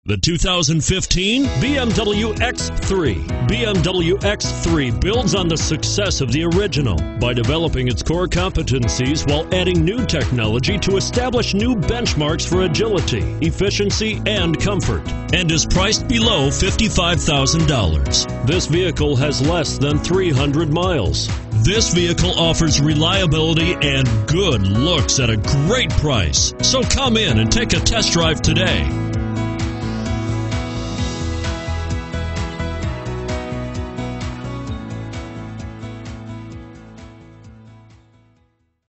The 2015 BMW X3. BMW X3 builds on the success of the original by developing its core competencies while adding new technology to establish new benchmarks for agility, efficiency, and comfort, and is priced below $55,000. This vehicle has less than 300 miles. This vehicle offers reliability and good looks at a great price. So come in and take a test drive today.